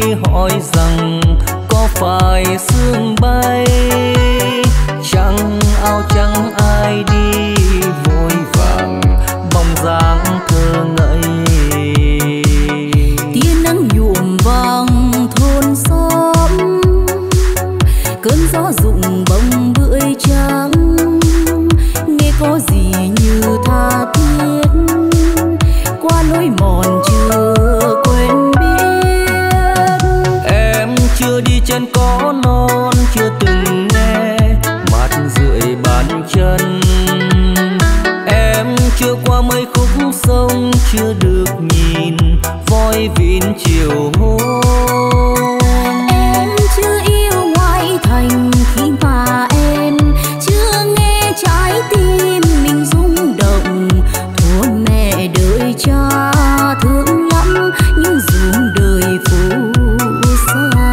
hỏi rằng có phải sương bay, chẳng áo trắng ai đi vội vàng bóng dáng thơ ngây. Tia nắng nhuộm vàng thôn xóm, cơn gió rụng bông bưởi trắng, nghe có gì như tha thiết qua lối mòn chưa quên biết. Em chưa đi trên cỏ non, chưa từng nghe mát rượi bàn chân. Em chưa qua mấy khúc sông, chưa được nhìn voi vịn chiều hôm. Em chưa yêu ngoại thành khi mà em chưa nghe trái tim mình rung động. Thua mẹ đợi cha thương lắm, nhưng ruộng đời phù sa.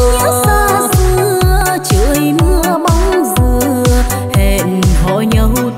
nhau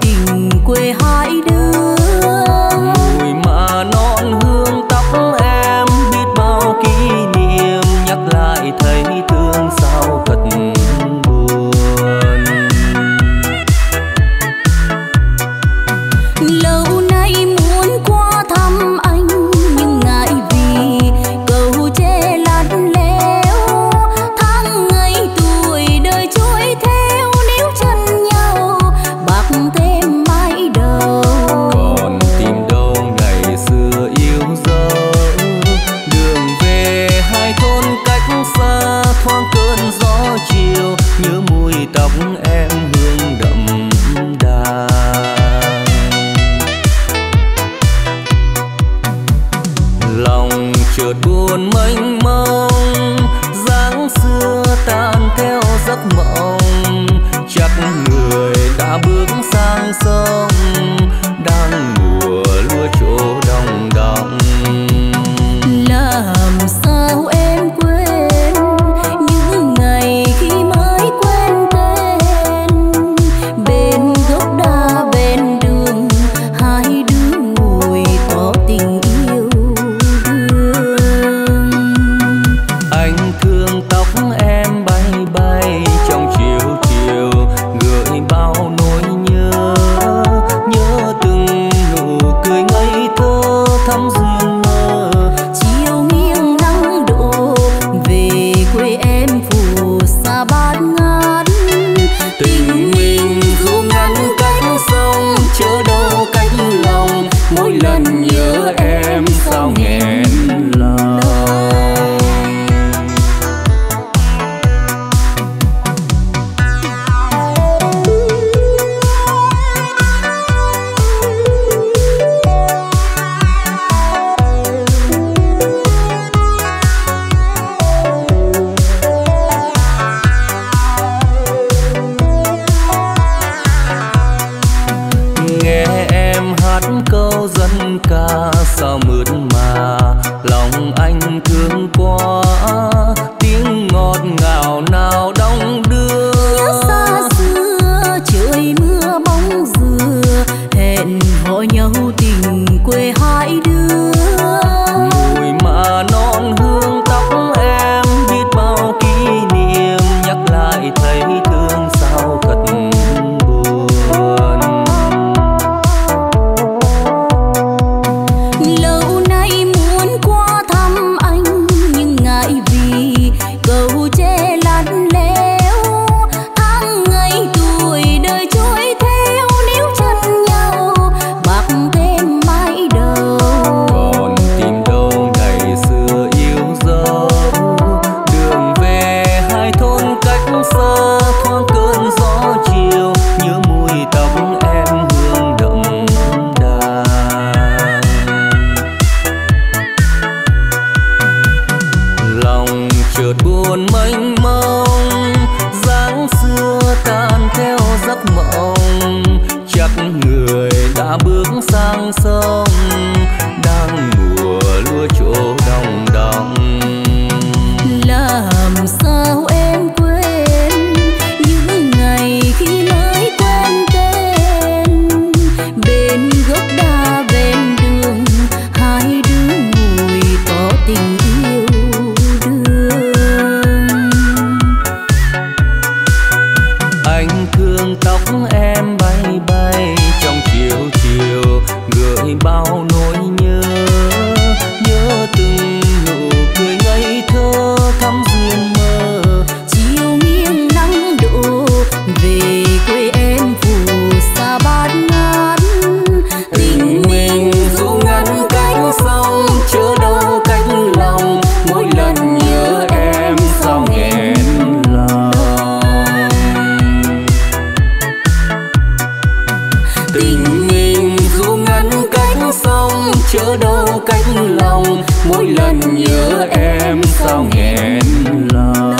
hát câu dân ca sao mượt mà lòng anh thương quá, tiếng ngọt ngào nào đong đưa. Nhớ xa xưa trời mưa bóng dừa, hẹn hò nhau tình quê hai đứa. Mùi mà non hương tóc em, biết bao kỷ niệm nhắc lại thấy thương sao thật buồn. Lâu nay muốn qua thăm anh nhưng ngại vì cầu tre lạnh lẽo. Tháng ngày tuổi đời trôi theo níu chân nhau, bạc thêm mãi đầu. Còn tìm đâu ngày xưa yêu dấu, đường về hai thôn cách xa, thoáng cơn gió chiều nhớ mùi tóc em hương đậm đà. Lòng chợt buồn mênh mông, dáng xưa tan theo giấc mộng. Chắc người đã bước sang sông, đang mùa lúa chỗ đồng đồng. Làm sao em quên những ngày khi mới quen tên, bên gốc đa ven đường hai đứa ngồi tỏ tình yêu đương. Anh thương tóc em bay bay trong chiều chiều, gợi bao nỗi nhớ, nhớ từng nụ cười ngây thơ thắm duyên mơ. Chiều nghiêng nắng đổ về quê em phù sa bát ngát, Tình mình dù ngăn cách sông, chớ đâu cách lòng, mỗi lần nhớ em sao nghẹn lòng. Tình mình dù ngăn cách sông, chớ đâu cách lòng, mỗi lần nhớ em sao nghẹn lòng.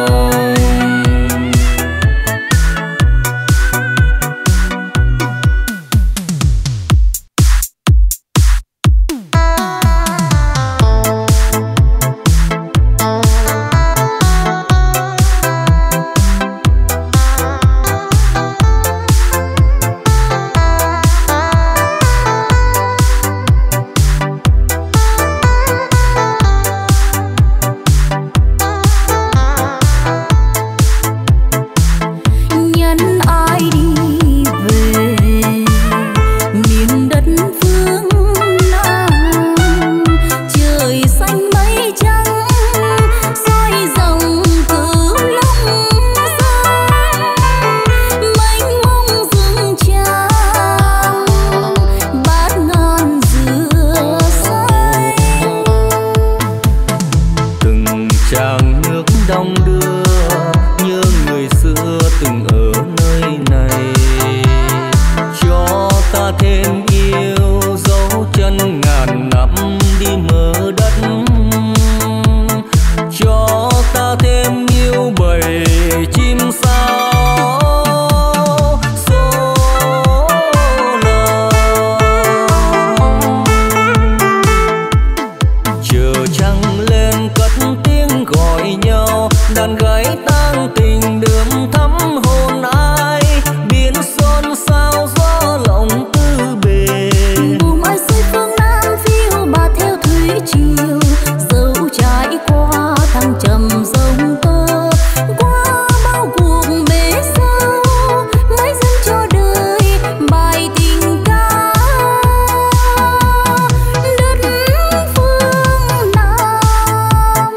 nhân ai đi về miền đất phương Nam. Trời xanh mây trắng soi dòng cửu long giang, mênh mông rừng tràm bát ngàn dừa xanh. Từng tràng nước đong đưa nhớ người xưa từng ở nơi này, cho ta thêm yêu dấu chân ngàn năm đi mơ đất, cho ta thêm yêu bầy chim sao số lòng. Chờ trăng lên cất tiếng gọi nhau, đàn gái tang tình đượm thắm hồn ai, biển xôn xao gió lòng tư bề. Buồm ai xuôi phương Nam phiêu bạt theo thủy triều, dẫu trải qua thăng trầm sông tơ, qua bao cuộc bể sao mãi dâng cho đời bài tình ca đất phương Nam.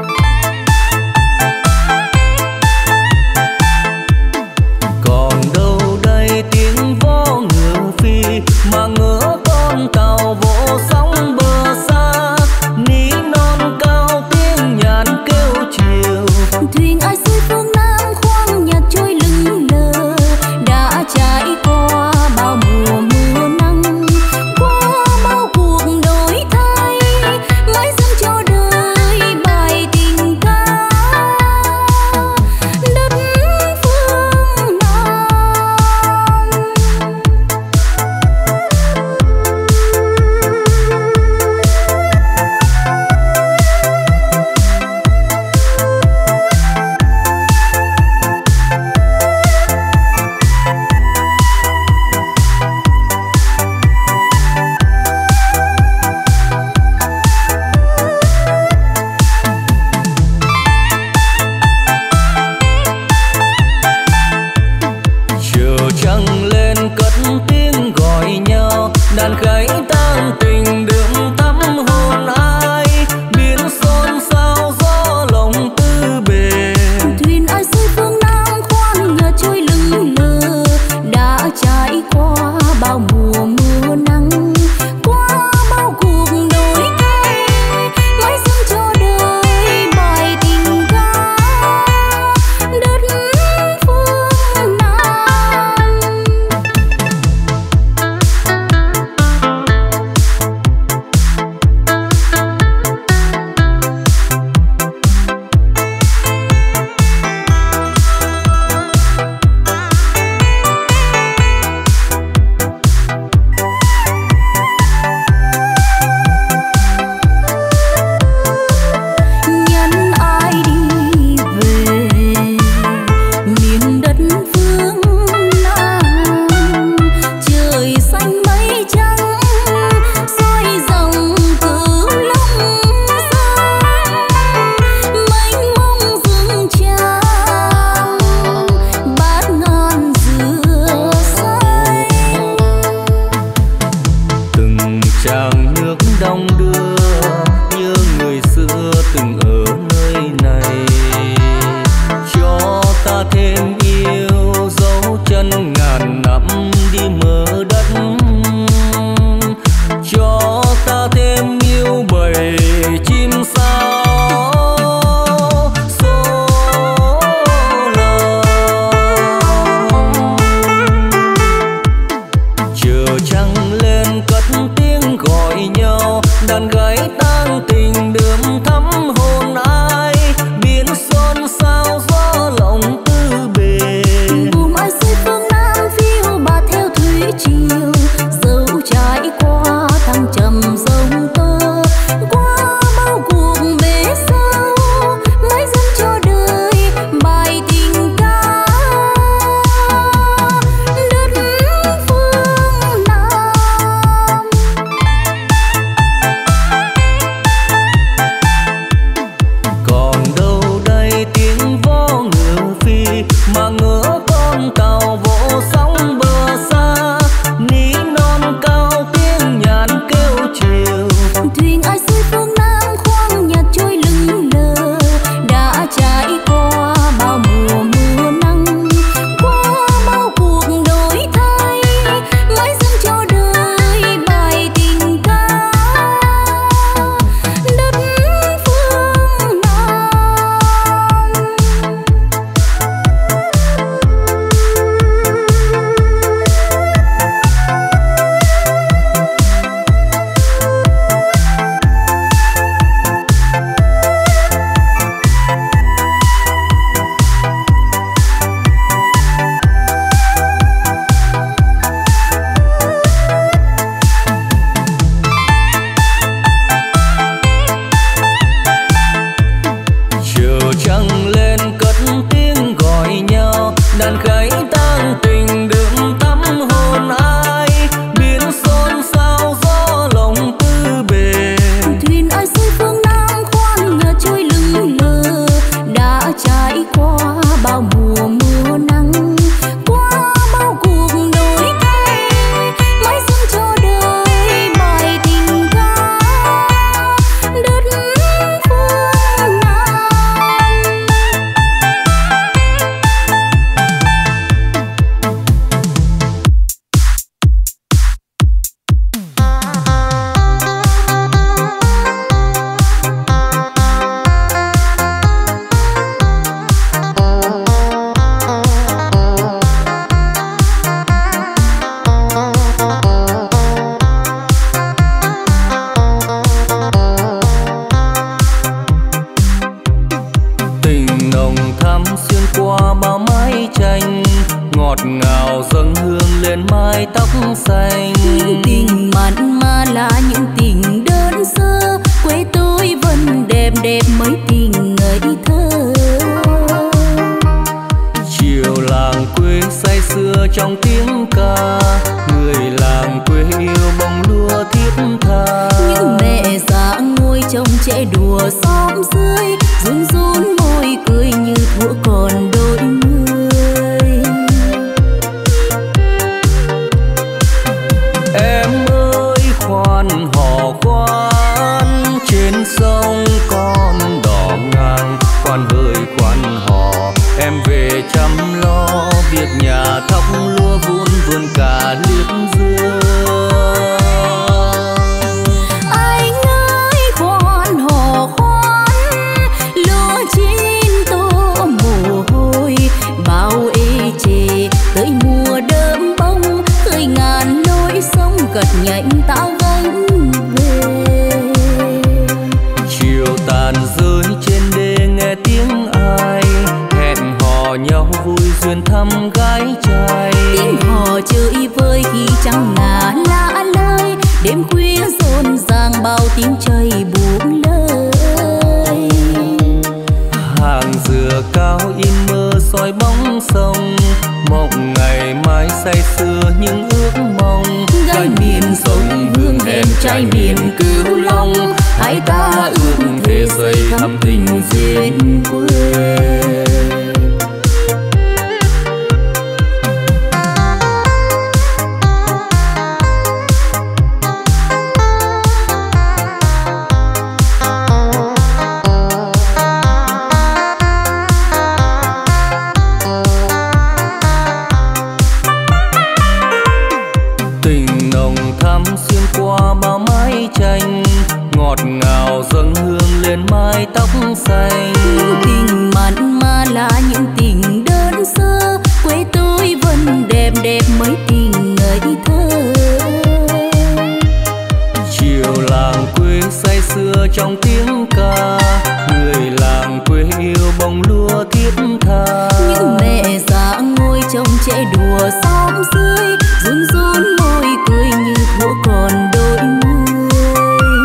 Còn đâu đây tiếng vó ngựa phi mà ngỡ con tàu vỗ sóng bờ xa, ní non cao tiếng nhàn kêu chiều. Thuyền ai xuôi phương Nam khoang nhạc trôi lững lờ, đã trải qua bao mùa mưa nắng, qua bao cuộc đổi thay mãi dâng cho đời bài tình ca đất phương Nam. cho ta thêm yêu bầy chim sao số lời. Chờ trăng lên cất tiếng gọi nhau, đàn gái tang tình đượm thắm hồn ai, biển xôn xao gió lòng tư bề. Buồm ai xuôi phương Nam phiêu bà theo thủy triều, dẫu trải qua thăng trầm sông tơ, qua bao cuộc bể sao mãi dâng cho đời bài tình ca đất phương Nam. Còn đâu đây tiếng vó ngựa phi mà ngỡ con tàu vỗ sóng bờ xa, ní non cao tiếng nhàn kêu chiều. Thuyền ai xuôi phương Nam khoang nhạt trôi lững lờ, đã trải qua bao mùa mưa nắng, qua bao cuộc đổi thay mãi dâng cho đời bài tình ca đất phương Nam. Chiều trăng lên cất tiếng gọi nhau, đàn gái tang tình đượm thắm hồn ai, biển xôn xao gió lòng tư bề. Thuyền ai xuôi phương Nam khoang nhạt trôi lững lờ, đã trải qua bao mùa mưa nắng, qua bao cuộc đổi thay mãi dâng cho đời bài tình ca đất phương Nam. Tình nồng thắm xuyên qua bao mái tranh, ngọt ngào dâng hương lên mái tóc xanh. Những tình mặn mà là những tình đơn sơ, quê tôi vẫn đẹp đẹp mấy tình ngây thơ. Chiều làng quê say sưa trong tiếng ca, người làng quê yêu bông lúa thiết tha. Những mẹ già ngồi trông trẻ đùa xóm dưới, run run môi cười như thuở còn đôi mươi. Em ơi khoan hò khoan, trên sông con đò ngang, khoan hỡi khoan hò em về chăm lo việc nhà, thóc lúa vun vườn cả liếp dưa. Anh ơi khoan hò khoan, lúa chín tô mồ hôi, bao ê chề tới mùa đơm bông, khơi ngàn lối sông gật nhạnh ta gánh về. Chiều tàn rơi trên đê nghe tiếng ai, hẹn hò nhau vui duyên thăm gái trai. Tiếng hò chơi vơi khi trăng ngả lạ lơi, đêm khuya rộn ràng bao tiếng trời buông lời. Hàng dừa cao in mơ soi bóng sông, mộng ngày mai say sưa những ước mong. Gái miền sông hương đèn trai miền Cửu Long, hai ta ước thề xây thắm tình duyên quê. Tình tình nồng thắm xuyên qua bao mái tranh, ngọt ngào dâng hương lên mái tóc xanh. Những tình mặn mà là những tình đơn sơ, quê tôi vẫn đẹp đẹp mấy tình ngây thơ. Chiều làng quê say sưa trong tiếng ca, người làng quê yêu bông lúa thiết tha. Những mẹ già ngồi trông trẻ đùa xóm dưới, run run môi cười như thuở còn đôi mươi.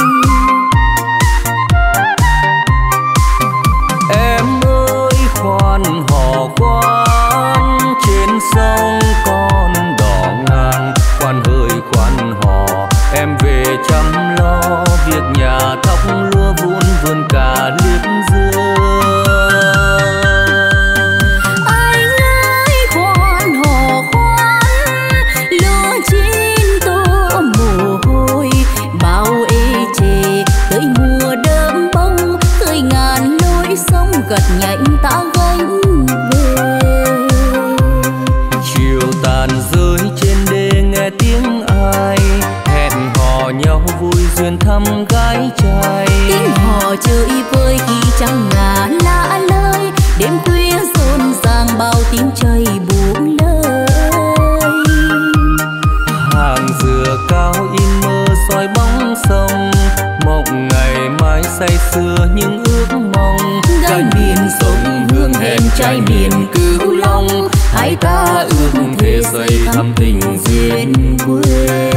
Em ơi khoan hò khoan, trên sông con đò ngang, khoan hỡi khoan hò em về chăm lo việc nhà, thóc lúa vun vườn cà liếp dưa. Anh ơi khoan hò khoan, lúa chín tô mồ hôi, bao ê chề tới mùa đơm bông, khơi ngàn lối sông gặt nhạnh ta gánh về. Chiều tàn rơi trên đê nghe tiếng ai, hẹn hò nhau vui duyên thăm gái trai. Tiếng hò chơi vơi khi trăng ngả lạ lơi, đêm khuya rộn ràng bao tiếng trời buông lời. Hàng dừa cao in mơ soi bóng sông, mộng ngày mai say sưa những ước mong. Gái miền sông hương hẹn trai miền Cửu Long, hai ta ước thề xây thắm tình duyên quê.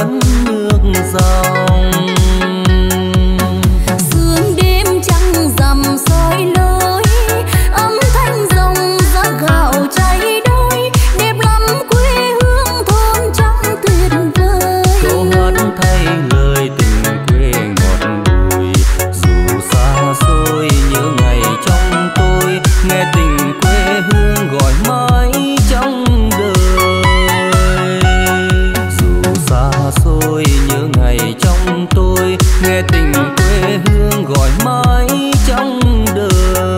ngắm nước dòng. Sương đêm trăng rằm soi lối, âm thanh rồng ra gạo cháy đôi, đẹp lắm quê hương thôn trong tuyệt vời. Câu hát thay lời tình quê ngọt bùi, dù xa xôi nhớ ngày trong tôi, nghe tình quê hương gọi mãi trong đời. Dù xa xôi nhớ ngày trong tôi, nghe tình quê hương gọi mãi trong đời.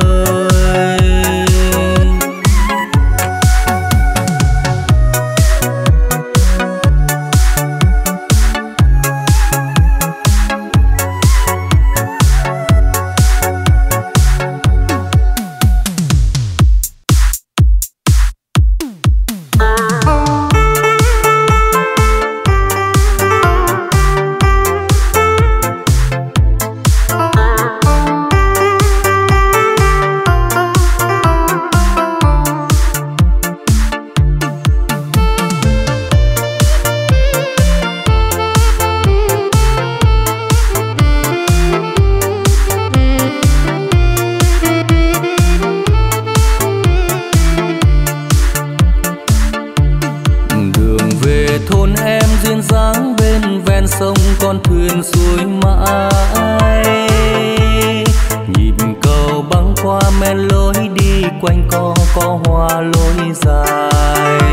Con thuyền xuôi mãi, nhịp cầu băng qua men lối đi quanh co hoa lối dài.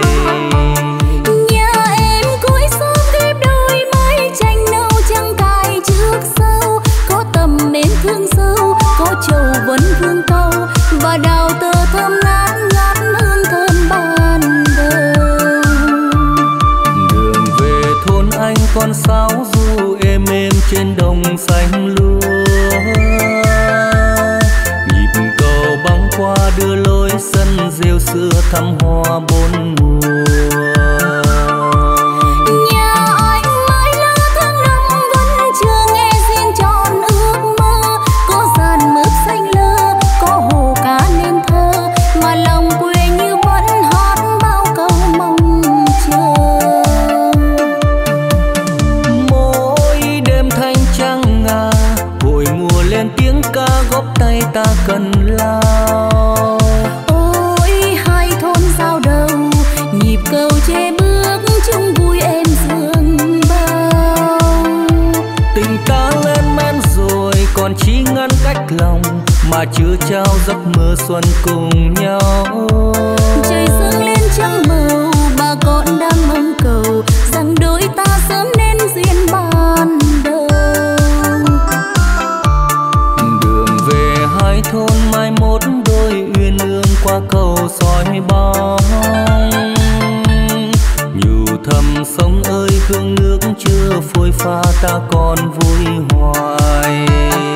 Nhà em cuối sớm ghép đôi mái tranh nâu trăng cài trước sau, có tầm mến thương sâu, có trầu vấn vương câu và đào tơ thơm ngát ngát hương thơm ban đầu. Đường về thôn anh con sáo du êm êm trên đồng xanh lúa, nhịp cầu băng qua đưa lối sân rêu xưa thăm hoa bốn mùa. Nhà anh mãi lỡ tháng năm vẫn chưa nghe riêng tròn ước mơ, có dàn mướp xanh lơ, có hồ cá nên thơ, mà lòng quê như vẫn hát bao câu mong chờ. Mỗi đêm thanh trăng ngà, hội mùa lên tiếng ca góp tay ta cần lao. Ôi hai thôn giao đầu, nhịp cầu che bước chung vui em dương bao. Tình ta lên men rồi còn chỉ ngăn cách lòng, mà chưa trao giấc mơ xuân cùng nhau. Trời dâng lên trăng màu, bà con đang mong cầu rằng đôi ta sớm nên duyên ban đầu. Đường về hai thôn mai mốt đôi uyên ương qua cầu soi bóng. Nhủ thầm sông ơi hương nước chưa phôi pha, ta còn vui hoài.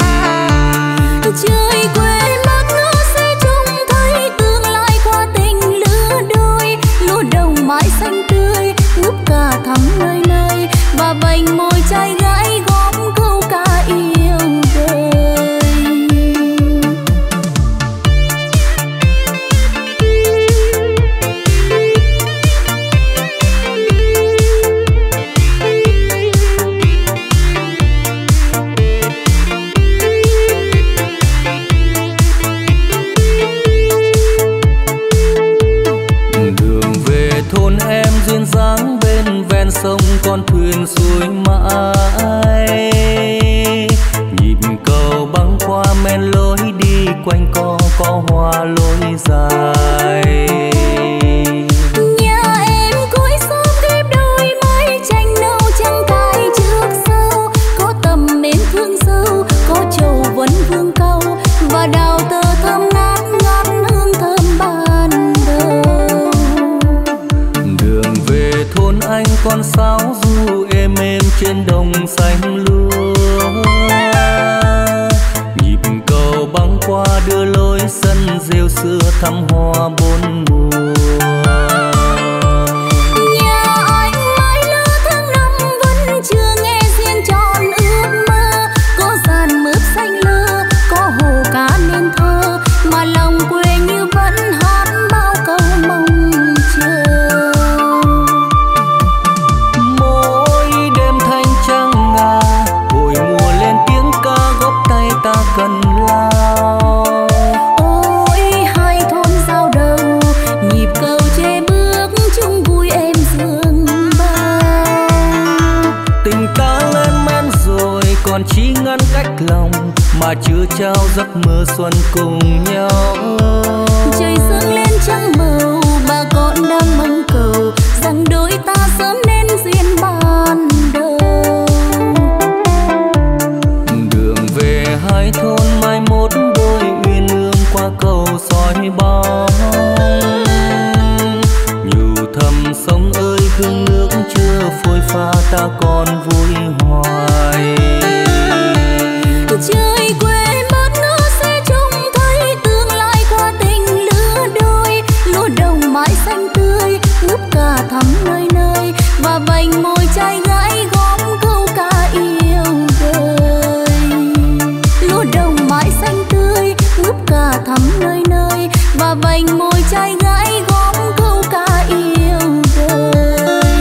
Trời quê mắt ngỡ sẽ trông thấy tương lai qua tình lứa đôi, lúa đồng mãi xanh tươi ngút cả thắm nơi nơi, và vành môi trai gái góp câu ca yêu đời. Đường về thôn em duyên dáng bên ven sông, con thuyền xuôi mãi, nhịp cầu băng qua men lối đi quanh co hoa lối dài. Nhà em cuối sớm ghép đôi mái tranh nâu trăng cài trước sau, có tầm mến thương sâu, có trầu vấn vương câu và đào tơ thơm ngát ngát hương thơm ban đầu. Đường về thôn anh con sáo du êm êm trên đồng xanh lúa, nhịp cầu băng qua đưa lối sân rêu xưa thăm hoa bốn mùa. Nhà anh mãi lỡ tháng năm vẫn chưa nghe riêng tròn ước mơ, có dàn mướp xanh lơ, có hồ cá nên thơ, mà lòng quê như vẫn hát bao câu mong chờ. Mỗi còn chỉ ngăn cách lòng mà chưa trao giấc mơ xuân cùng nhau. Trời dâng lên trăng màu, bà con đang mong cầu rằng đôi ta sớm nên duyên ban đầu. Đường về hai thôn mai mốt đôi uyên ương qua cầu soi bóng. Nhủ thầm sông ơi hương nước chưa phôi pha ta còn vui hoài. Trời quê mất nữa sẽ trông thấy tương lai qua tình lứa đôi. Lúa đồng mãi xanh tươi ngút cả thắm nơi nơi, và vành môi trai gái góp câu ca yêu đời. Lúa đồng mãi xanh tươi ngút cả thắm nơi nơi, và vành môi trai gái góp câu ca yêu đời.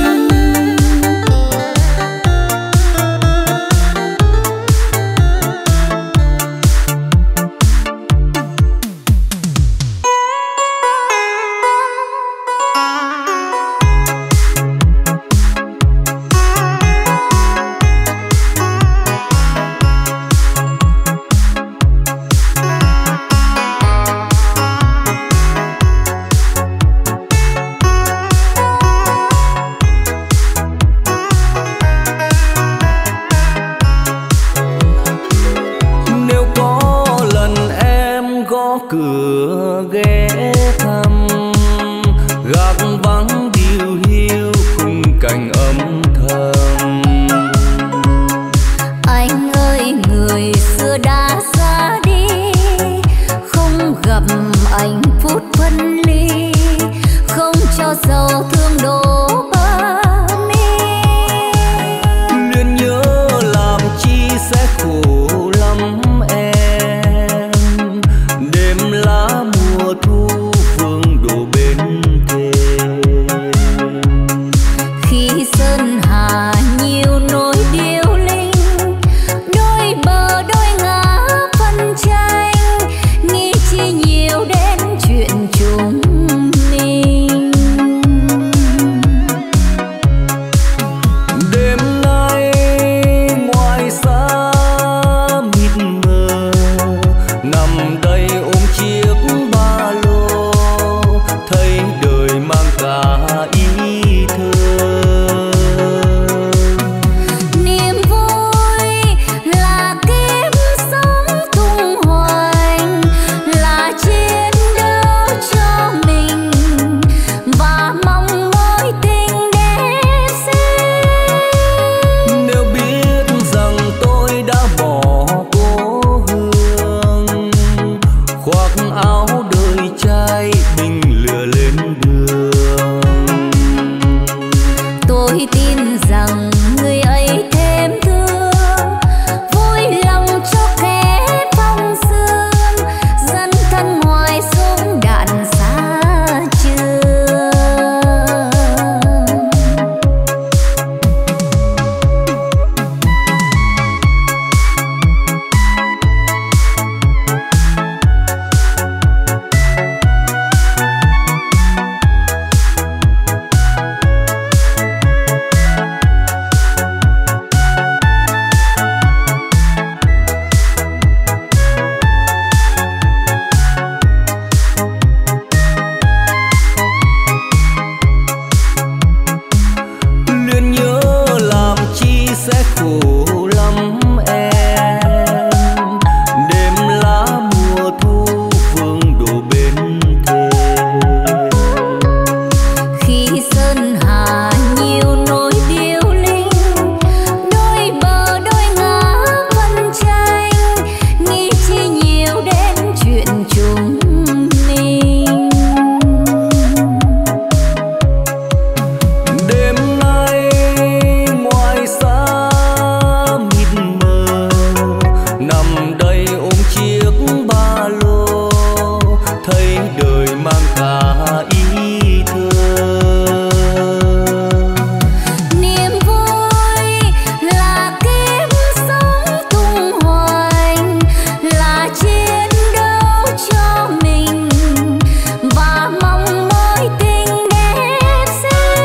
Cửa ghé thăm gác vắng điêu hiu khung cảnh âm thầm. Anh ơi người xưa đã ra đi, không gặp anh phút phân ly, không cho dấu thương đổ bờ mi. Luyến nhớ làm chi sẽ khổ lắm em, đêm lá mùa thu phương đổ bên thềm. Khi sơn hà nhiều nỗi điêu linh, đôi bờ đôi ngã phân tranh, nghĩ chi nhiều đến chuyện chúng mình. Đêm nay ngoài xa mịt mờ, nằm đây ôm chiếc ba lô, thấy đời mang cả ý thơ. Niềm vui là kiếp sống tung hoành, là chiến đấu cho mình và mong mối tình đẹp xinh. Nếu biết rằng tôi đã bỏ cố hương, khoác áo đời trai bình lừa lên đường. Tôi tin rằng người ấy thêm thương, vui lòng cho kẻ phong sương, dân thân ngoài súng đạn xa trường. Luyến nhớ làm chi sẽ khổ lắm em, đêm lá mùa thu phương đổ bên thềm. Khi sơn hà nhiều nỗi điêu linh, đôi bờ đôi ngã phân tranh, nghĩ chi nhiều đến chuyện chúng mình. Đêm nay ngoài xa mịt mờ, nằm đây ôm chiếc ba lô, thấy đời mang cả ý thơ. Niềm vui là kiếp sống tung hoành, là chiến đấu cho mình và mong mối tình đẹp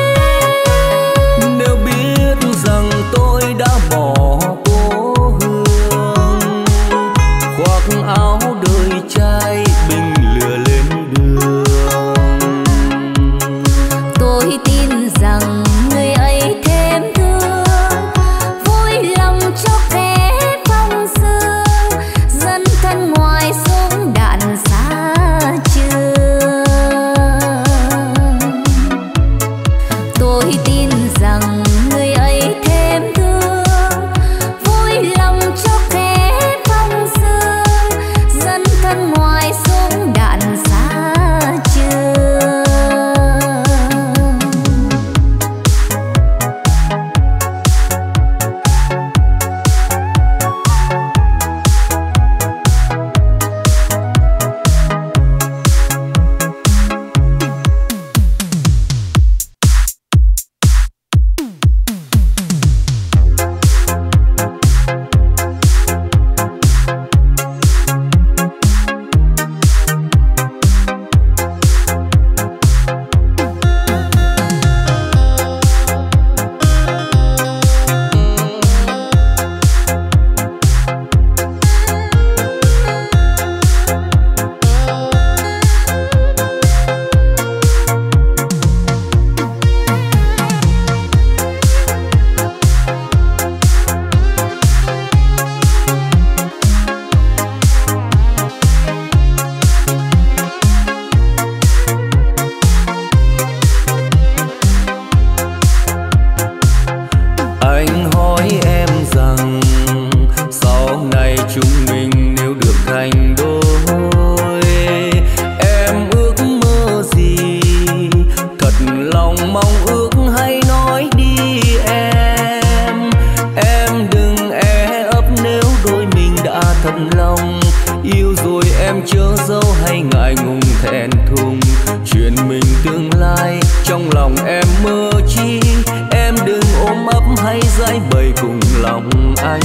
xinh. Nếu biết rằng tôi đã bỏ cố hương, hỏi em rằng sau này chúng mình nếu được thành đôi, em ước mơ gì? Thật lòng mong ước hãy nói đi em. Em đừng e ấp nếu đôi mình đã thật lòng. Yêu rồi em chớ giấu hay ngại ngùng thẹn thùng. Chuyện mình tương lai trong lòng em mơ chi. Em đừng ôm ấp hay giải bày cùng lòng anh.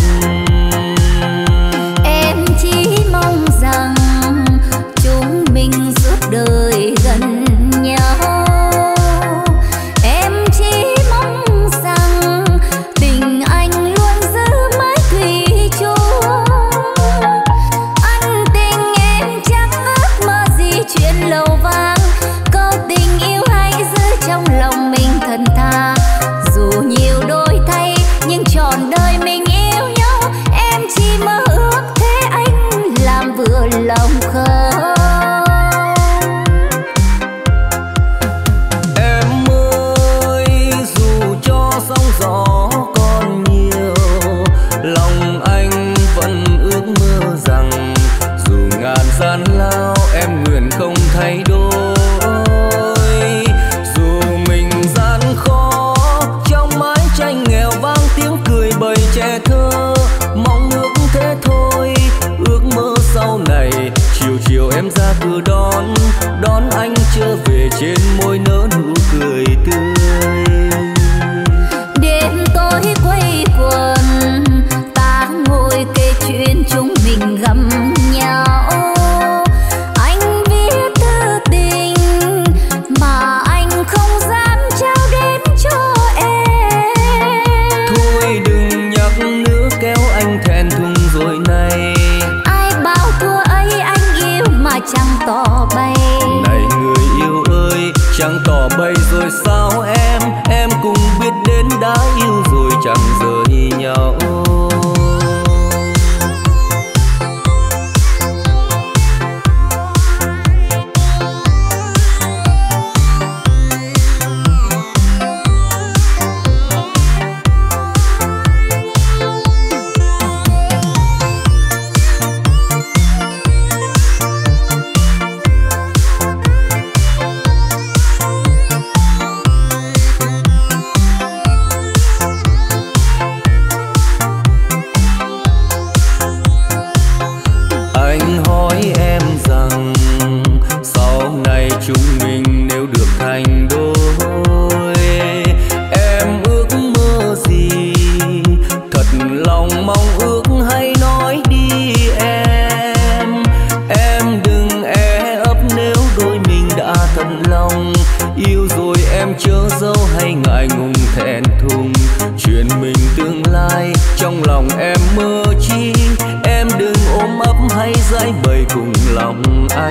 Em chỉ mong rằng chúng mình suốt đời gần nhau. Em chỉ mong rằng tình anh luôn giữ mãi thủy chung. Anh tình em chẳng ước mơ gì chuyện lầu vang. Câu tình yêu hãy giữ trong lòng mình thật thà. Dù nhiều đổi thay nhưng trọn đời mình yêu nhau. Em chỉ mơ ước thế anh làm vừa lòng không. Em ơi dù cho sóng gió còn nhiều, lòng anh vẫn ước mơ rằng dù ngàn gian lao em nguyện không thay đổi. Dù mình gian khó trong mái tranh nghèo vang tiếng cười bầy trẻ thơ, mong ước thế thôi. Ước mơ sau này chiều chiều em ra cửa đón anh trở về, trên môi nở nụ cười tươi. Đêm tối quây quần ta ngồi kể chuyện chúng mình gặp nhau. Anh viết thư tình mà anh không dám trao đến cho em. Thôi đừng nhắc nữa kéo anh thẹn thùng rồi này. Ai bảo thua ấy anh yêu mà chẳng tỏ bày. Này người yêu ơi chẳng tỏ bày rồi sao em? Em cũng biết đến đã yêu rồi chẳng rời nhau. Anh hỏi em rằng sau này chúng mình nếu được thành đôi, em ước mơ gì? Thật lòng mong ước hãy nói đi em. Em đừng e ấp nếu đôi mình đã thật lòng. Yêu rồi em chớ giấu hay ngại ngùng thẹn thùng. Chuyện mình tương lai trong lòng em mơ chi. Em đừng ôm ấp hay giải bày cùng lòng anh.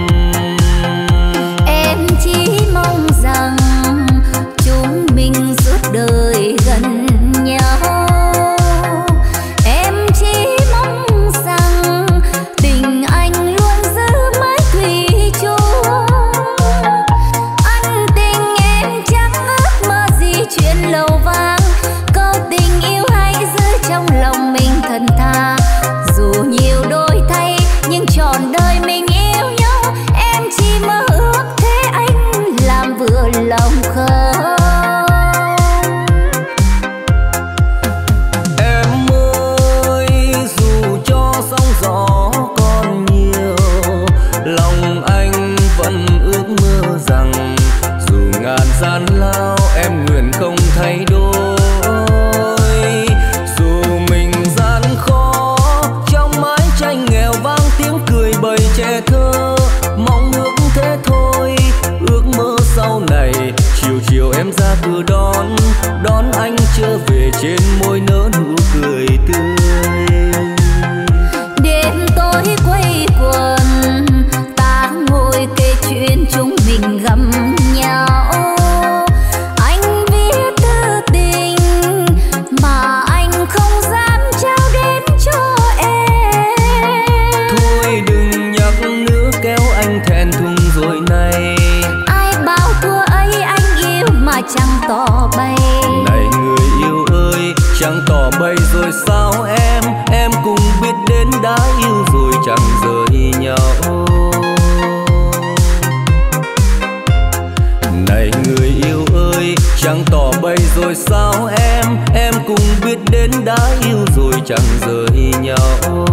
Em chỉ mong rằng chúng mình suốt đời gần nhau. Em chỉ mong rằng tình anh luôn giữ mãi thủy chung. Anh tình em chẳng ước mơ gì chuyện lầu vang. Câu tình yêu hãy giữ trong lòng mình thật thà. Dù nhiều đổi thay nhưng trọn đời mình yêu nhau. Em chỉ mơ ước thế anh làm vừa lòng không. Em ơi dù cho sóng gió còn nhiều, lòng anh vẫn ước mơ rằng dù ngàn gian lao em nguyện không thay đổi. Dù mình gian khó trong mái tranh nghèo vang tiếng cười bầy trẻ thơ, mong ước thế thôi. Ước mơ sau này chiều chiều em ra cửa đón anh trở về, trên môi nở nụ cười tươi. Đêm tối quây quần ta ngồi kể chuyện chúng mình gặp nhau. Anh viết thư tình mà anh không dám trao đến cho em. Thôi đừng nhắc nữa kéo anh thẹn thùng rồi này. Ai bảo thua ấy anh yêu mà chẳng tỏ bày. Này người yêu ơi chẳng tỏ tỏ bày rồi sao em cũng biết đến đã yêu rồi chẳng rời nhau. Này người yêu ơi, chẳng tỏ bày rồi sao em cũng biết đến đã yêu rồi chẳng rời nhau.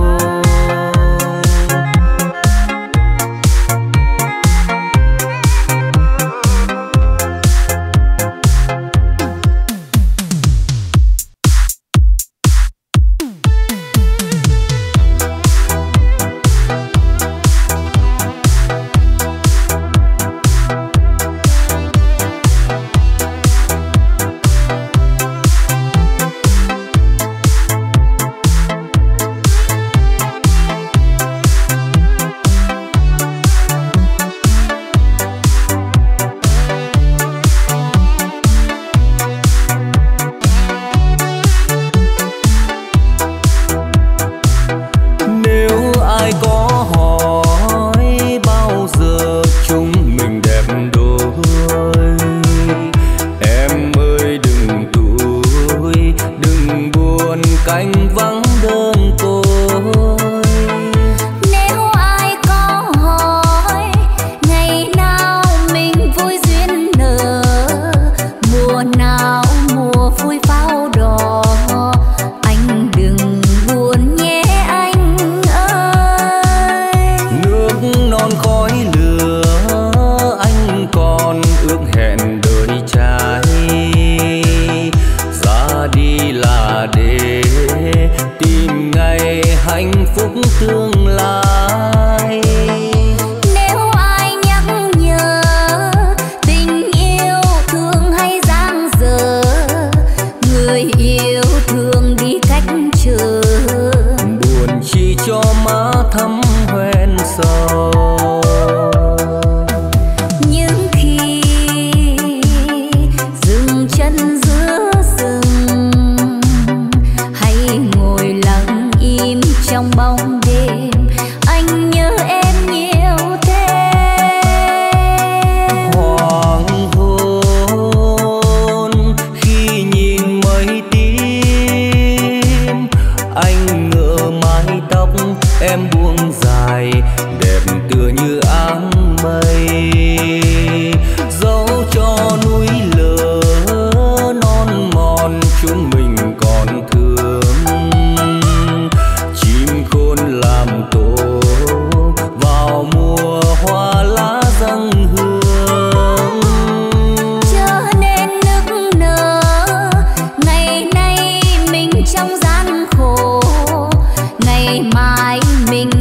Ngày mai mình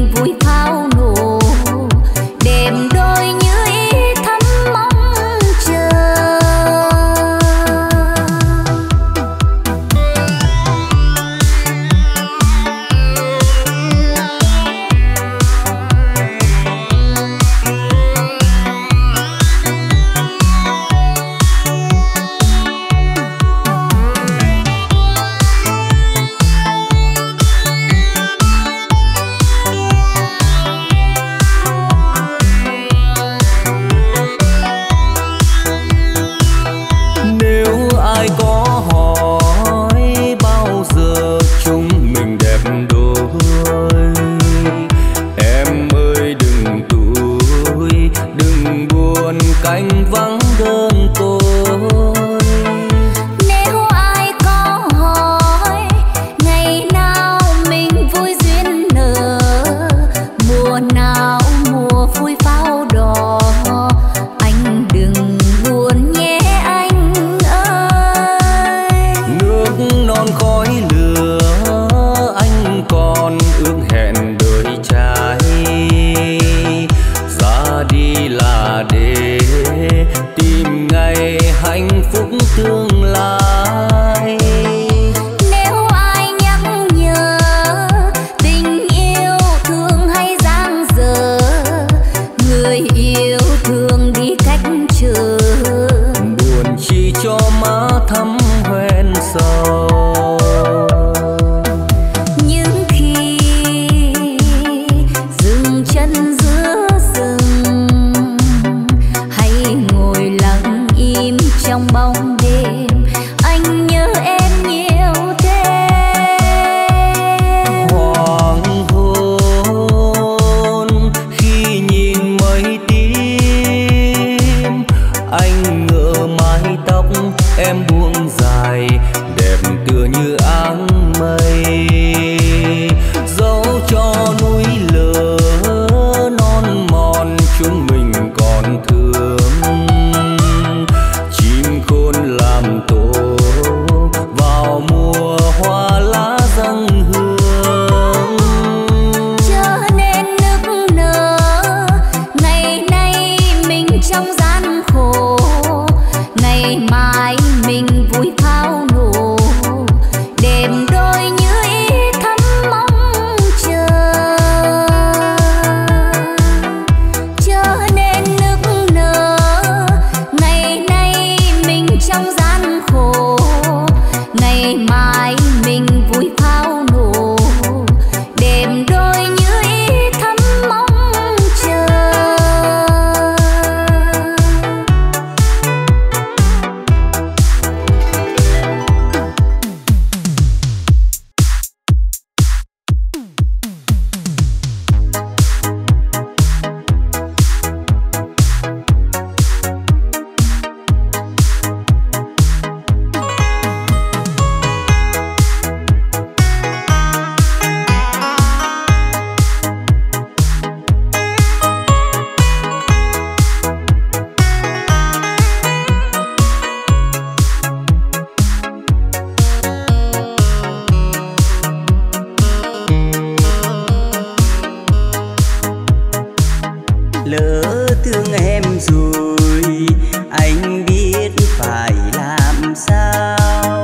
lỡ thương em rồi anh biết phải làm sao.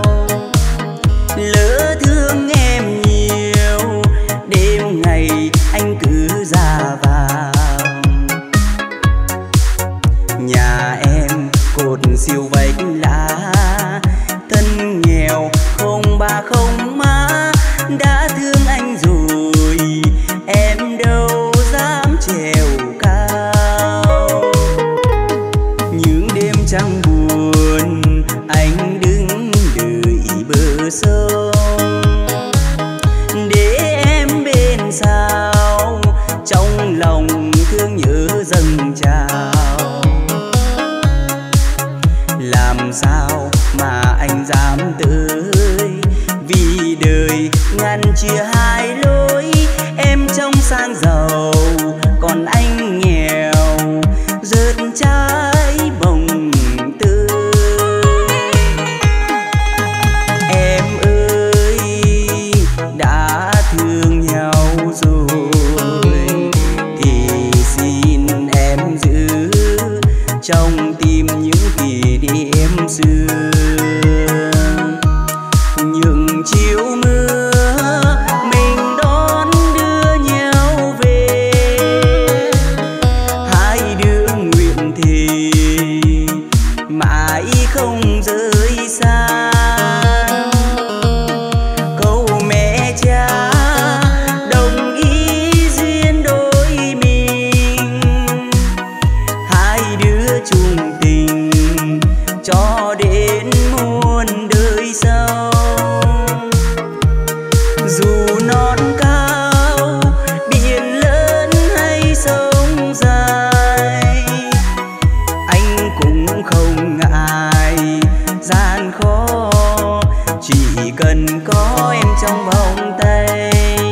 Lỡ thương em nhiều đêm ngày anh cứ ra vào. Nhà em cột siêu vách lá, thân nghèo không ba không má, đã thương anh rồi em đâu dám trèo cao. Những đêm trăng buồn anh đứng đợi bờ sông, để em bên sao trong lòng thương nhớ dâng trào. Làm sao mà anh dám tới, vì đời ngăn chia hai lối. Em trong sang giàu còn anh nghèo, rớt trái bồng tươi. Em ơi đã thương nhau rồi thì xin em giữ trong tim những kỷ niệm xưa. Những chiều mưa mình đón đưa nhau về, hai đứa nguyện thề mãi không rời xa. Câu mẹ cha đồng ý duyên đôi mình, hai đứa chung tình cho đến muôn đời sau. Dù non cao biển lớn hay sông dài, anh cũng không ngại gian khó, chỉ cần có em trong vòng tay.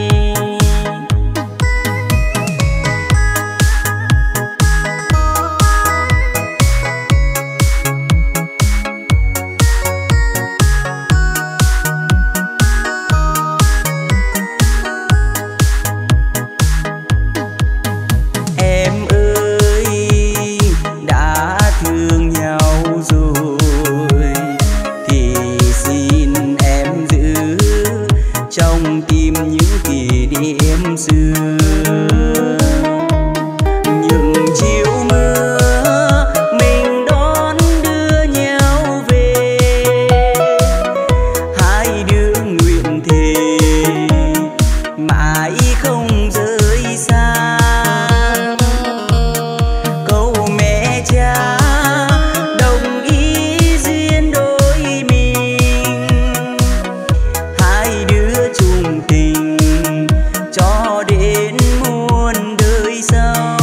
Em ơi đã thương nhau rồi thì xin em giữ trong tim những kỷ niệm xưa. Những chiều mưa mình đón đưa nhau về, hai đứa nguyện thề mãi không rời xa. Câu mẹ cha đồng ý duyên đôi mình, hai đứa chung tình cho đến muôn đời sau.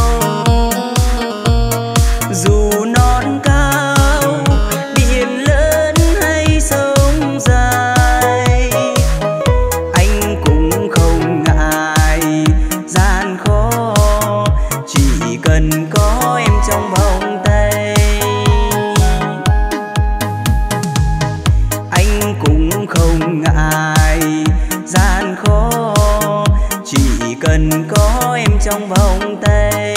Dù non cao biển lớn hay sông dài, anh cũng không ngại gian khó, chỉ cần có em trong vòng tay. Anh cũng không ngại gian khó, chỉ cần có em trong vòng tay.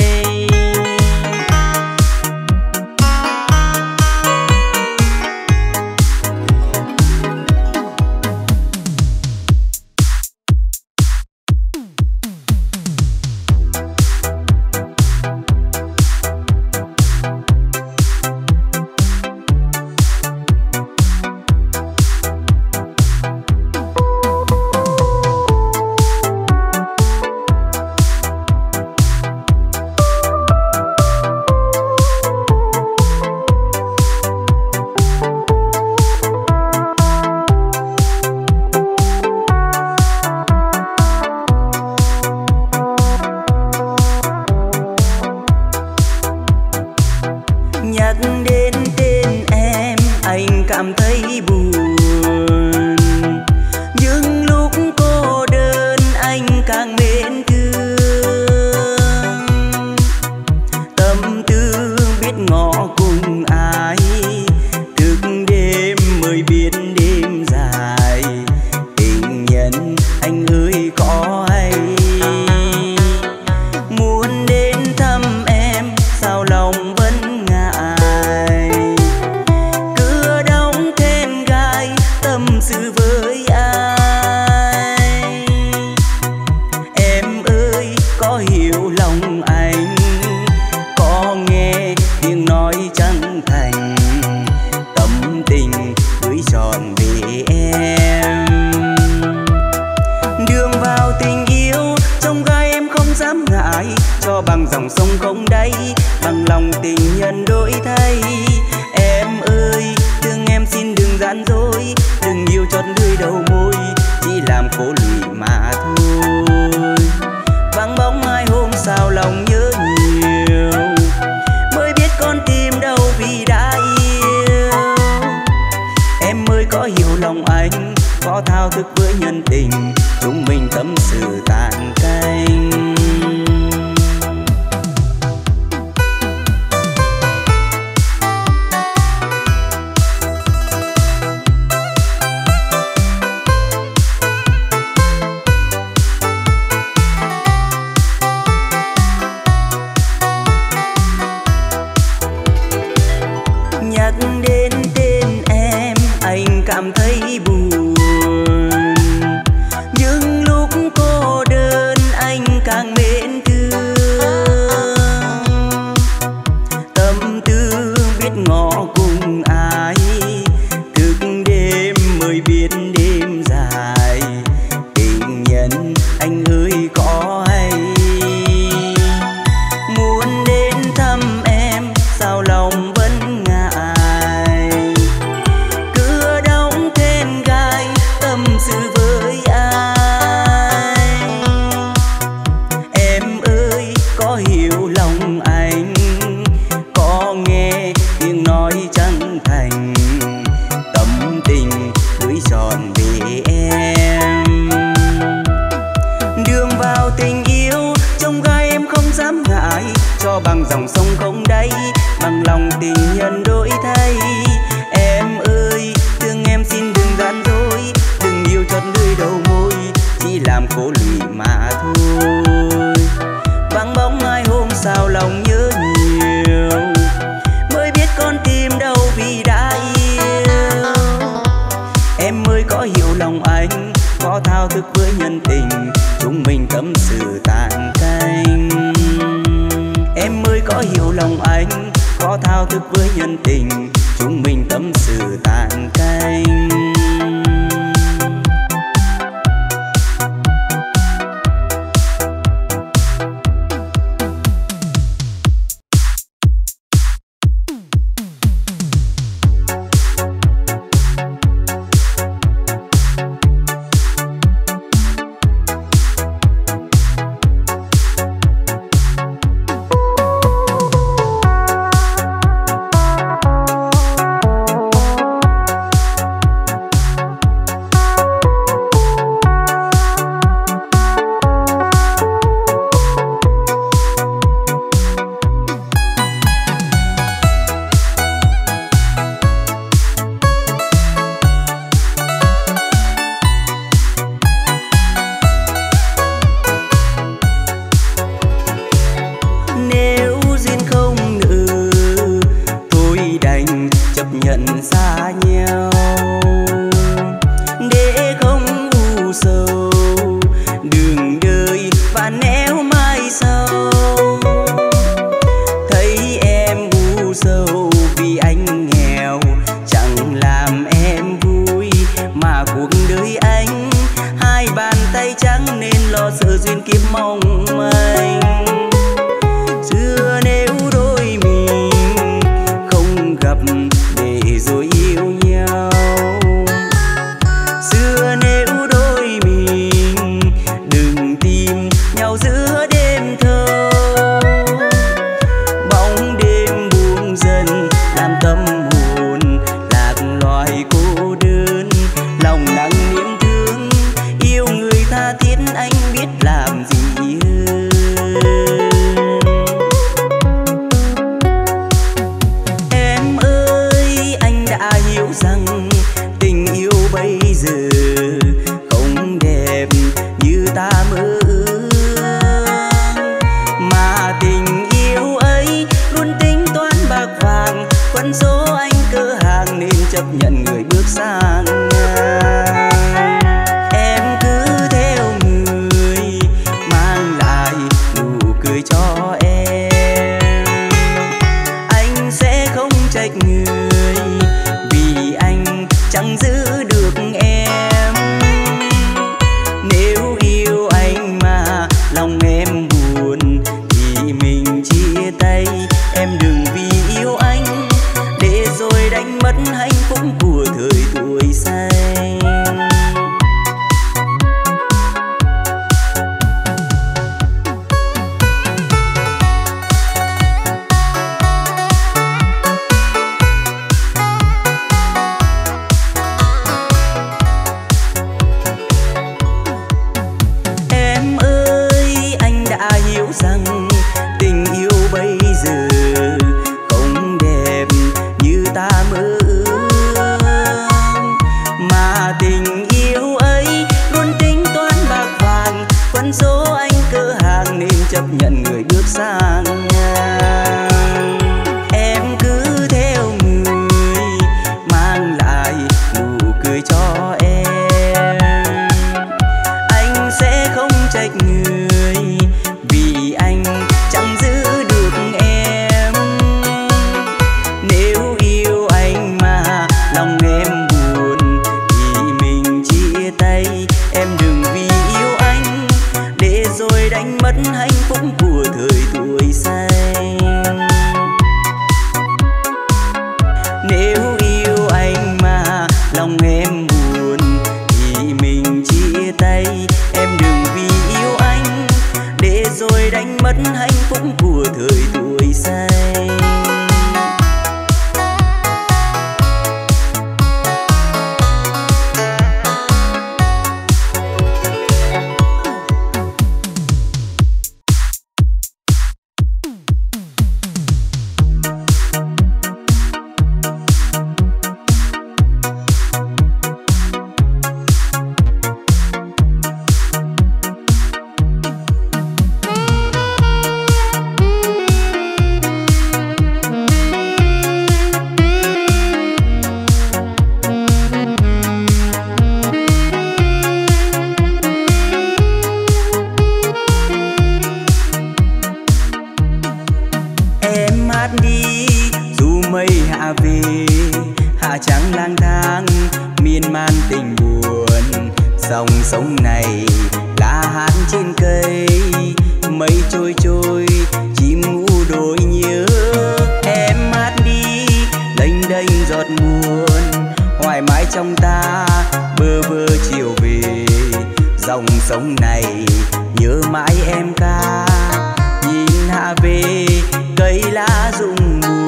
dòng sông không đáy, bằng lòng tình nhân đổi thay. Em ơi thương em xin đừng gian dối, đừng yêu chót lưỡi đầu môi, chỉ làm khổ lụy mà thôi. Vắng bóng hai hôm sao lòng nhớ nhiều, mới biết con tim đâu vì đã yêu. Em ơi có hiểu lòng anh, có thao thức với nhân tình, chúng mình tâm sự tàn canh. Nhắc đến tên em anh cảm thấy buồn, những lúc cô đơn anh càng mến thương. Tâm tư biết ngỏ cùng ai, thức đêm mới biết đêm dài. Tình nhân anh ơi có hay, muốn đến thăm em sao lòng vẫn ngại. Cửa đóng then gai tâm sự với ai. Em ơi có hiểu lòng anh, có nghe tiếng nói chân thành, tâm tình gửi tròn về em. Đường vào tình yêu trong gai em không dám ngại, cho bằng dòng sông không đáy, bằng lòng tình nhân đổi thay. Em ơi thương em xin đừng gian dối, đừng yêu chót lưỡi đầu môi, chỉ làm khổ lụy mà thôi. Vắng bóng hai hôm sao lòng nhớ nhiều, mới biết con tim đâu vì đã yêu. Em ơi có hiểu lòng anh, có thao thức với nhân tình, chúng mình tâm sự tàn canh. Em ơi có hiểu lòng anh, có thao thức với nhân tình, chúng mình tâm sự tàn canh. Nếu duyên không nợ thôi đành chấp nhận xa nhau, để không u sầu đường đời và néo mai sau. Thấy em u sầu vì anh nghèo, chẳng làm em vui mà cuộc đời anh hai bàn tay trắng nên lo sợ duyên kiếp mong manh. Xưa nếu đôi mình không gặp để rồi yêu nhau, xưa nếu đôi mình đừng tìm nhau giữa đêm thâu. Bóng đêm buông dần làm tâm hồn lạc loài cô đơn, lòng nặng niềm thương yêu người tha thiết anh biết làm gì hơn. Em ơi anh đã hiểu rằng tình yêu bây giờ không đẹp như ta mơ ước, mà tình yêu ấy luôn tính toán bạc vàng, phân số anh cỡ hàng nên chấp nhận người bước sang ngang. Em cứ theo người mang lại nụ cười trách người, vì anh chẳng giữ được em. Nếu yêu anh mà lòng em buồn thì mình chia tay. Em đừng vì yêu anh để rồi đánh mất hạnh phúc của thời tuổi xanh. Nếu yêu anh mà lòng em buồn thì mình chia tay. Em đừng vì yêu anh để rồi đánh mất hạnh phúc của thời tuổi xanh. Trắng lang thang miên man tình buồn. Dòng sông này lá hát trên cây, mây trôi trôi chim ngủ đôi nhớ. Em hát đi lênh đênh giọt buồn, hoài mãi trong ta bơ vơ chiều về. Dòng sông này nhớ mãi em ca, nhìn hạ về cây lá rụng buồn.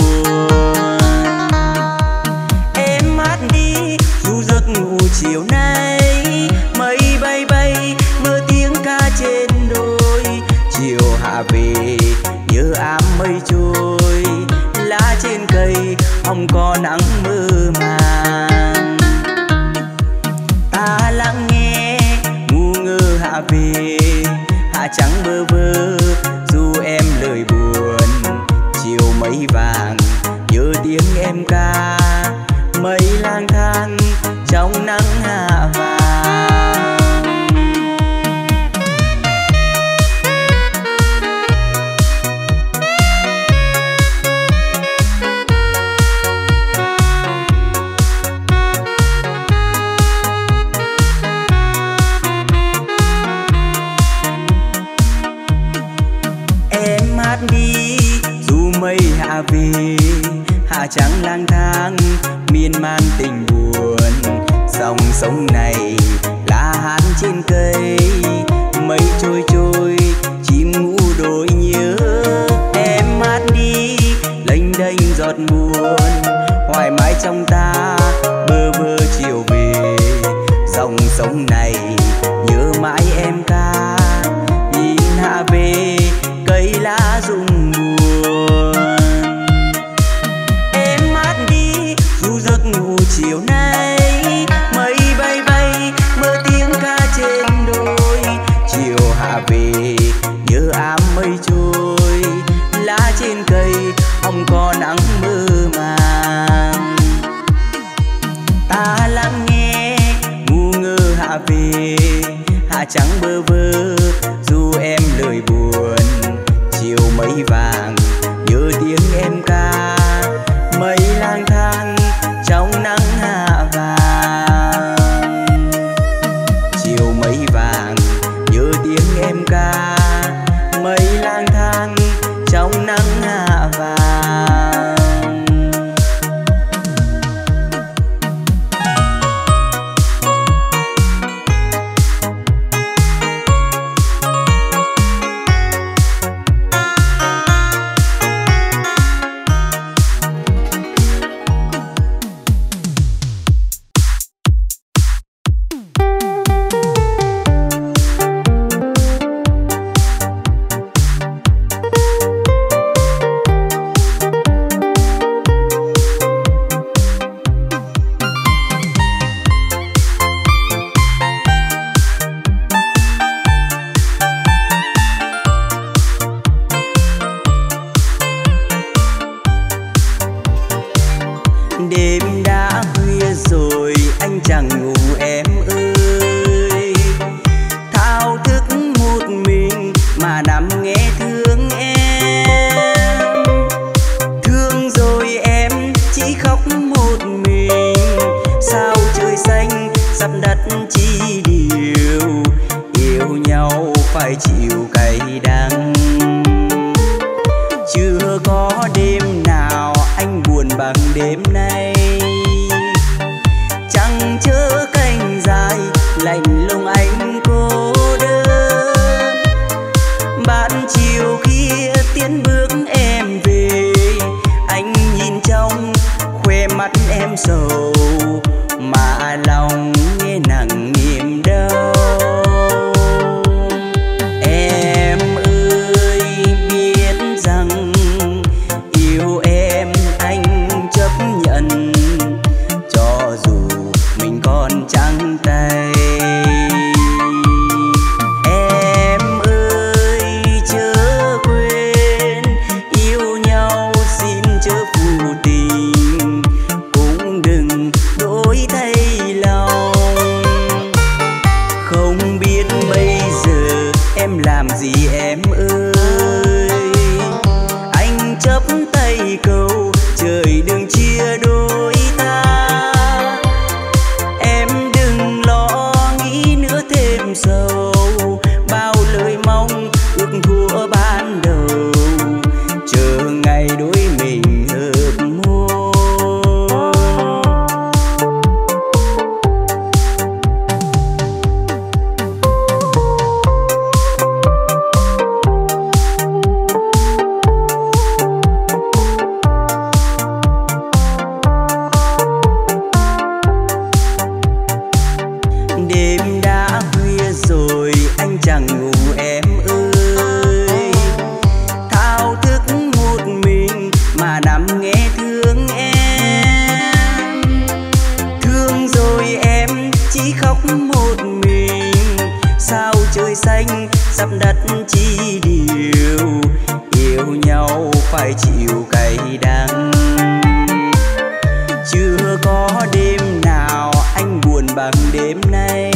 Chiều nay mây bay bay mưa tiếng ca trên đồi. Chiều hạ về nhớ ám mây trôi, lá trên cây hồng có nắng mơ màng. Ta lắng nghe ngu ngơ hạ về, hạ trắng bơ vơ dù em lời buồn. Chiều mây vàng nhớ tiếng em ca, mây lang thang trong nắng hạ vàng. Em hát đi dù mây hạ về, hạ trắng lang thang miên man tình buồn. Dòng sông này lá hát trên cây, mây trôi trôi chim ngủ đôi nhớ. Em hát đi lênh đênh giọt buồn, hoài mãi trong ta bơ vơ chiều về. Dòng sông này nhớ mãi em ca, nhìn hạ về cây lá rụng buồn. Em hát đi dù giấc ngủ chiều nay mây bay bay mưa tiếng ca trên đồi. Chiều hạ về nhớ ám mây trôi, lá trên cây hồng có nắng mơ màng. Ta lắng nghe ngu ngơ hạ về, hạ trắng bơ vơ dù em lời buồn. Chiều mây vàng nhớ tiếng em ca, mây lang thang trong nắng hạ vàng. Chiều mây vàng nhớ tiếng em ca, mây lang thang trong nắng hạ vàng. nhau phải chịu cay đắng. Chưa có đêm nào anh buồn bằng đêm nay, chẳng chớ cành dài lạnh lùng anh cô đơn. Bạn chiều khuya tiến bước em về, anh nhìn trong khoe mắt em sầu mà lòng nghe nặng niềm đau. Em ơi biết rằng yêu em anh chấp nhận, cho dù mình còn trắng tay. Em ơi chớ quên yêu nhau xin chớ phụ tình, cũng đừng đổi thay lòng. Không biết bây giờ em làm gì em ơi, anh chấp tay cầu trời đừng chia đôi ta. Em đừng lo nghĩ nữa thêm sầu, bao lời mong ước thua ban đầu, chờ ngày đôi mình hợp môi. Đêm đã khuya rồi anh chẳng ngủ em ơi, thao thức một mình mà nằm nghe thương em. Thương rồi em chỉ khóc một mình, sao trời xanh sắp đặt chi điều, yêu nhau phải chịu cay đắng. Chưa có đêm nào anh buồn bằng đêm nay,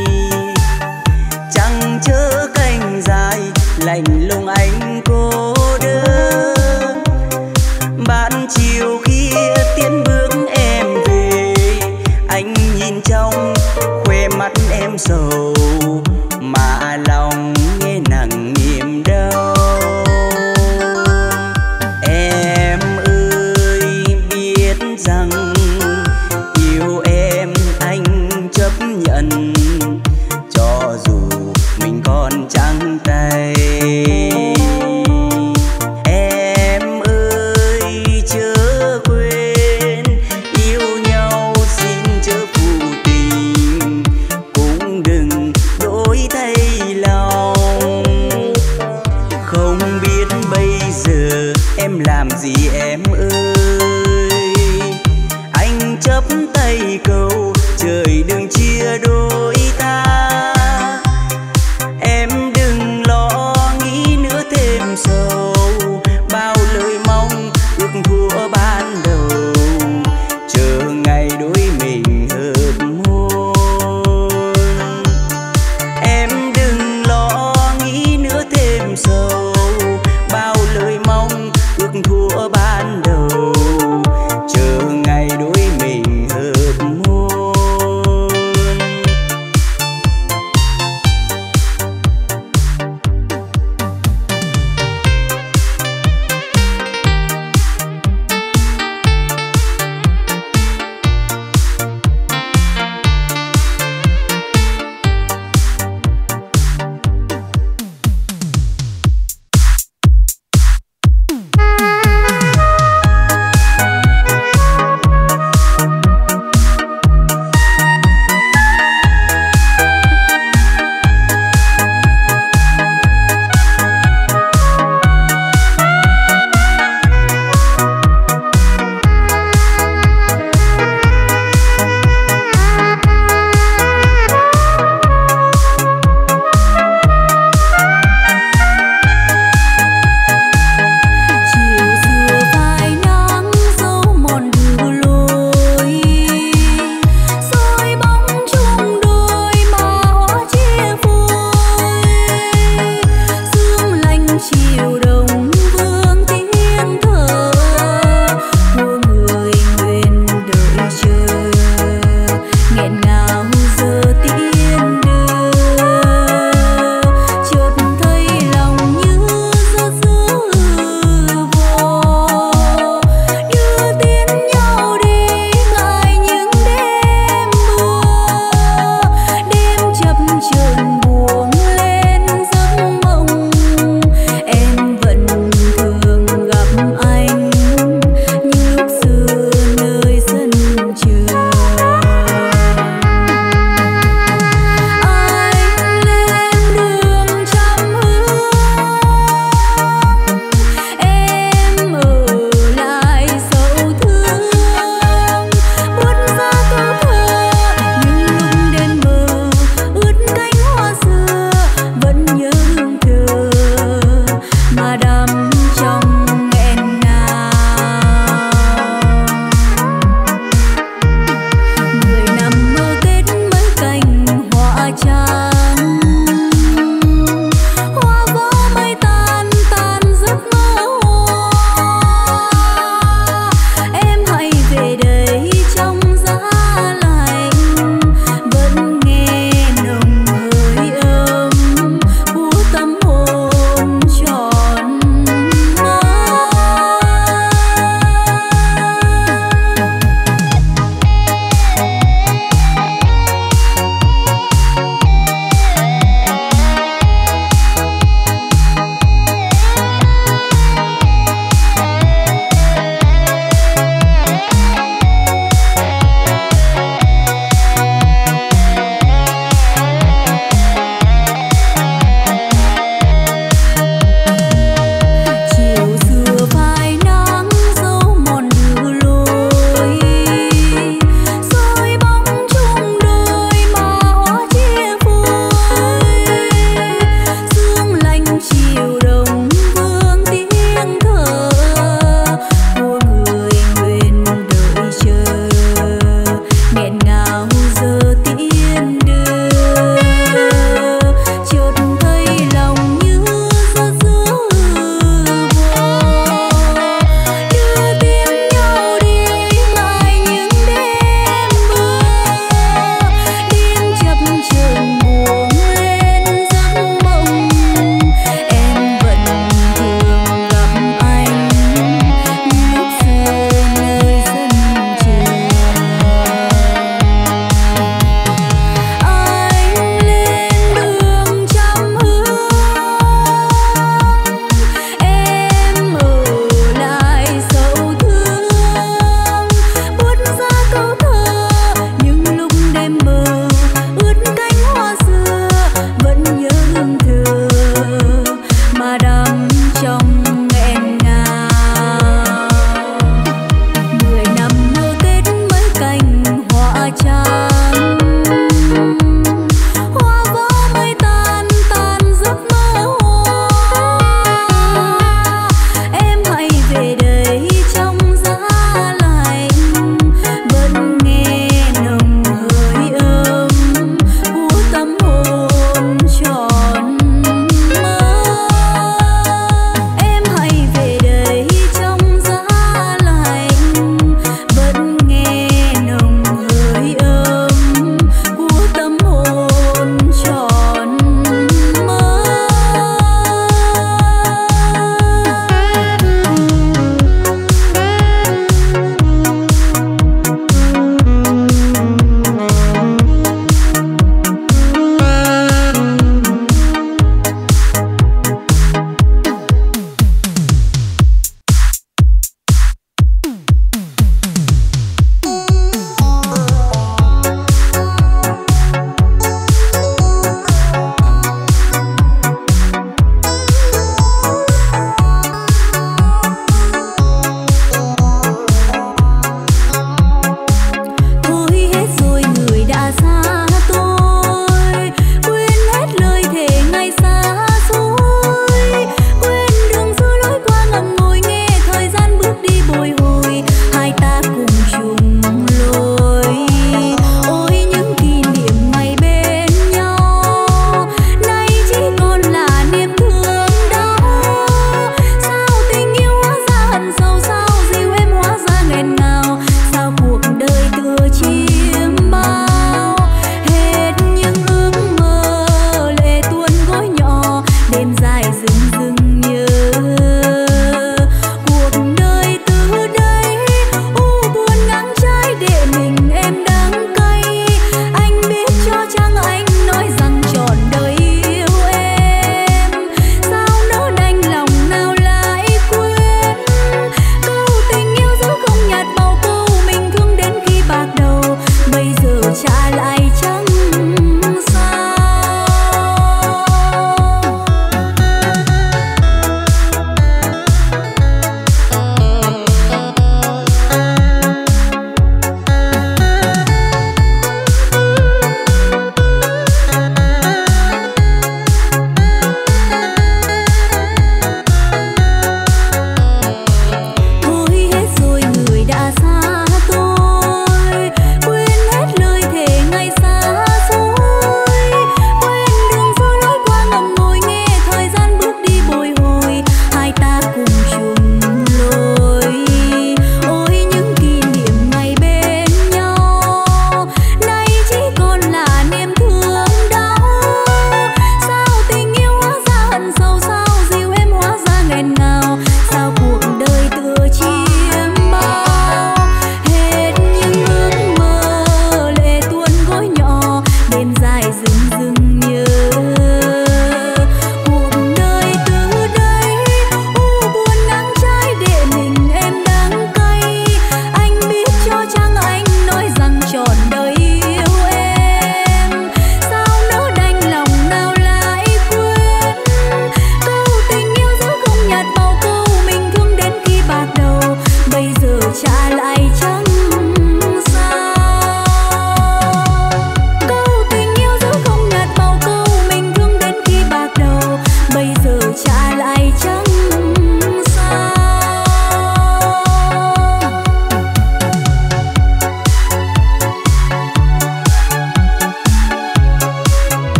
chẳng chớ cành dài lạnh lùng anh cô đơn. Bạn chiều khuya tiến bước em về, anh nhìn trong khoe mắt em sầu mà lòng nghe nặng niềm đau. Em ơi biết rằng yêu em anh chấp nhận, cho dù mình còn trắng tay.